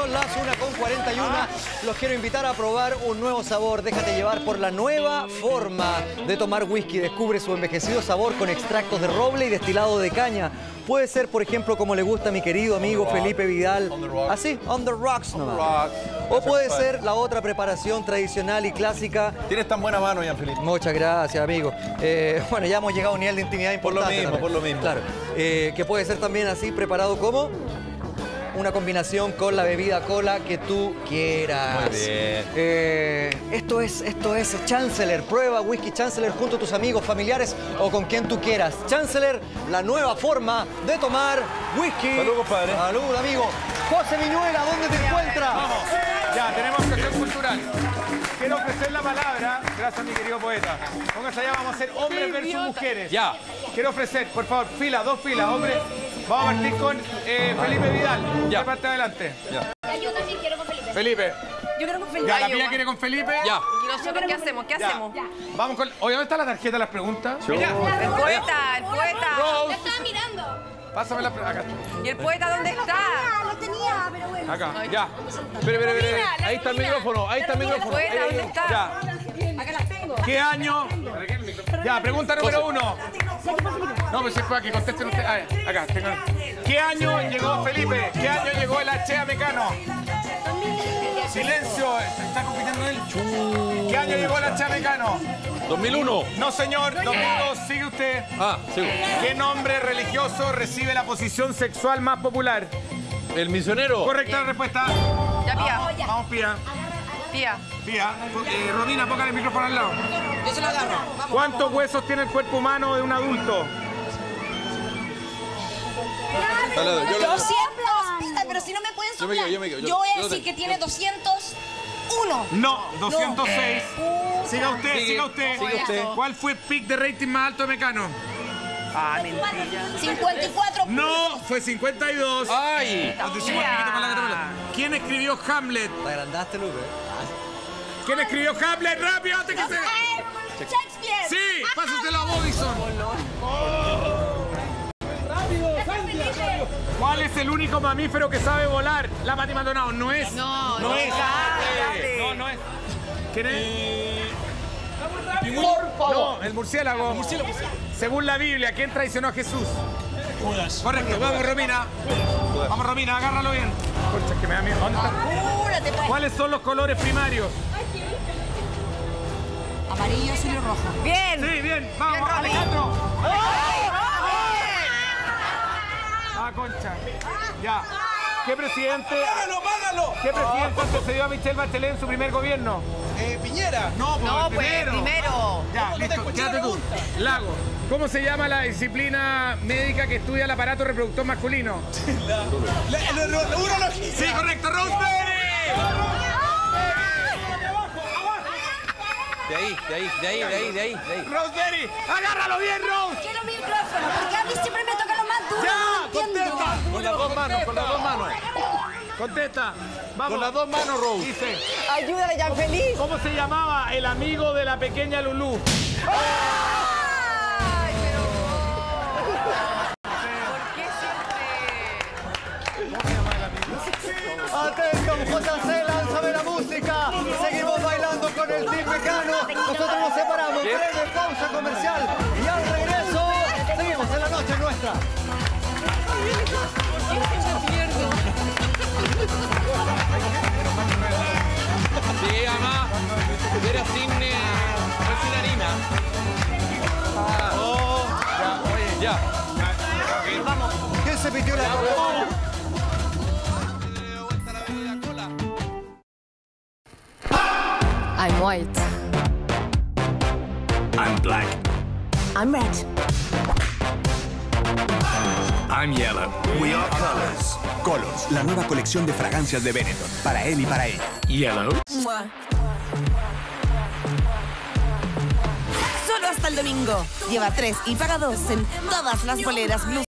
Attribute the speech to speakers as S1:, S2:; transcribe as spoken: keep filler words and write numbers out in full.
S1: son las una con cuarenta y uno. Los quiero invitar a probar un nuevo sabor. Déjate llevar por la nueva forma de tomar whisky. Descubre su envejecido sabor con extractos de roble y destilado de caña. Puede ser, por ejemplo, como le gusta a mi querido amigo Felipe Vidal. Así, on the rocks nomás. O puede ser la otra preparación tradicional y clásica.
S2: Tienes tan buena mano, Jean-Philippe.
S1: Muchas gracias, amigo. Eh, bueno, ya hemos llegado a un nivel de intimidad importante.
S2: Por lo mismo,
S1: también.
S2: por lo mismo.
S1: Claro. Eh, que puede ser también así, preparado como una combinación con la bebida cola que tú quieras.
S2: Muy bien.
S1: Eh, esto es, esto es Chancellor. Prueba whisky Chancellor junto a tus amigos, familiares o con quien tú quieras. Chancellor, la nueva forma de tomar whisky.
S2: Salud, compadre.
S1: Salud, amigo. José Viñuela, ¿dónde te encuentras?
S3: Vamos, ya, tenemos cuestión cultural. Quiero ofrecer la palabra, gracias a mi querido poeta. Pónganse allá, vamos a hacer hombres versus mujeres.
S2: Ya.
S3: Quiero ofrecer, por favor, fila, dos filas, hombres. Vamos a partir con eh, Felipe Vidal.
S2: Ya.
S3: De parte adelante.
S2: Ya.
S4: Yo también quiero con Felipe.
S3: Felipe.
S4: Yo quiero con Felipe.
S3: Ya, la Pía quiere con Felipe.
S2: Ya.
S5: ¿Y nosotros qué hacemos? ¿Qué
S3: Ya.
S5: hacemos?
S3: Vamos con... Oye, ¿dónde está la tarjeta de las preguntas?
S2: Yo.
S3: Ya.
S5: El poeta, el poeta.
S3: Rose.
S4: La estaba mirando.
S3: Pásame la pregunta. Acá.
S5: ¿Y el poeta dónde está?
S4: Ah, lo tenía, pero bueno.
S3: Acá. Ya. Espere, espere, espere. Ahí está el micrófono. Ahí está el
S5: ¿El
S3: micrófono.
S5: poeta
S3: Ahí, ahí.
S5: dónde está?
S3: Ya.
S4: Acá las tengo.
S3: ¿Qué año? Ya, pregunta número uno. No, pues es para que contesten ustedes. Ah, acá, tengo. ¿Qué año llegó Felipe? ¿Qué año llegó el H A Mecano? Silencio, está compitiendo él. ¿Qué año llegó el H A Mecano?
S2: dos mil uno.
S3: No, señor. dos mil dos, sigue usted.
S2: Ah, sigo.
S3: ¿Qué nombre religioso recibe la posición sexual más popular?
S2: El misionero.
S3: Correcta la respuesta.
S5: Ya, Pía.
S3: Vamos, Pía.
S5: Pía.
S3: Pía. Eh, Romina, póngale el micrófono al lado.
S5: Yo se lo agarro. Vamos.
S3: ¿Cuántos huesos tiene el cuerpo humano de un adulto?
S2: Dale, yo lo-
S4: doscientos. Ay, pero si no me pueden
S2: Yo me
S4: soplar.
S2: quedo, yo me quedo, yo-
S4: Yo voy
S2: yo
S4: a
S2: lo
S4: decir
S2: tengo.
S4: que tiene doscientos uno.
S3: No, doscientos seis. Siga usted,
S2: Sigue,
S3: siga usted.
S2: sigue usted.
S3: ¿Cuál fue el pick de rating más alto de Mecano?
S4: cincuenta y cuatro.
S3: No, fue cincuenta y dos.
S2: ¡Ay!
S3: Nos decimos el piquito con la categoría. ¿Quién escribió Hamlet?
S1: Te agrandaste, Lupe.
S3: ¿Quién escribió Hamlet? ¡Rápido, antes que se...!
S4: Shakespeare.
S3: ¡Sí! ¡Pásaselo a Bodison! ¿Cuál es el único mamífero que sabe volar? La Pati Maldonado. No es.
S5: No,
S3: no
S5: no,
S3: es.
S5: dale.
S3: No, no es. ¿Quién es? No, el murciélago. Según la Biblia, ¿quién traicionó a Jesús? Correcto, vamos, Romina. Vamos, Romina, agárralo bien. Concha, que me da miedo. ¿Dónde está?
S4: Apúrate, pues.
S3: ¿Cuáles son los colores primarios?
S4: Amarillo, azul y rojo.
S5: Bien.
S3: Sí, bien. Vamos,
S5: Bien, Romy.
S3: Alejandro. Ah, concha. Ya. ¿Qué presidente...
S2: ¡Págalo, págalo!
S3: ¿Qué presidente antecedió a Michelle Bachelet en su primer gobierno?
S2: Eh, Piñera.
S3: No,
S5: No, pues, primero.
S3: Ya,
S2: No te
S3: listo,
S2: escuché
S3: quédate
S2: la
S3: tú.
S2: pregunta.
S3: Lago. ¿Cómo se llama la disciplina médica que estudia el aparato reproductor masculino?
S2: La, la, la, urología.
S3: Sí, correcto, Rosemary.
S2: De ahí, de ahí, de ahí, de ahí, de ahí, de ahí.
S3: Rosemary, agárralo bien, Rose.
S4: Quiero micrófono, porque a mí siempre me toca lo más duro.
S3: Ya,
S4: no entiendo.
S3: contesta.
S2: Con las dos manos, con las dos manos.
S3: Contesta. Vamos.
S2: Con las dos manos, Rose.
S3: Dice,
S5: Ayúdale, ya feliz.
S3: ¿cómo se llamaba el amigo de la pequeña Lulú?
S5: Ay, pero. ¿Por qué siempre?
S1: Atención, J C, lánzame la música. Seguimos bailando con el Team Mecano. Nosotros nos separamos. Breve pausa comercial. Y al regreso, seguimos en la noche nuestra.
S2: Sí, además, era sin, eh, fue sin harina. Oh, ya, oye, ya.
S1: ¿Quién se pitió la cola?
S6: I'm white.
S7: I'm black.
S6: I'm red.
S7: I'm yellow. We are colors.
S8: Colors, la nueva colección de fragancias de Benetton, para él y para ella.
S7: Yellow.
S6: Solo hasta el domingo. Lleva tres y paga dos en todas las boleras Blue.